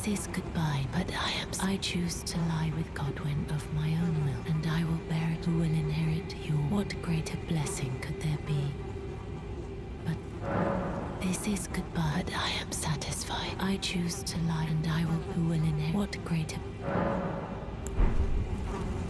This is goodbye, but I choose to lie with Godwyn of my own will, and I will bear it. Who will inherit your? What greater blessing could there be? But this is goodbye, but I am satisfied. I choose to lie, and I will. Who will inherit? What greater?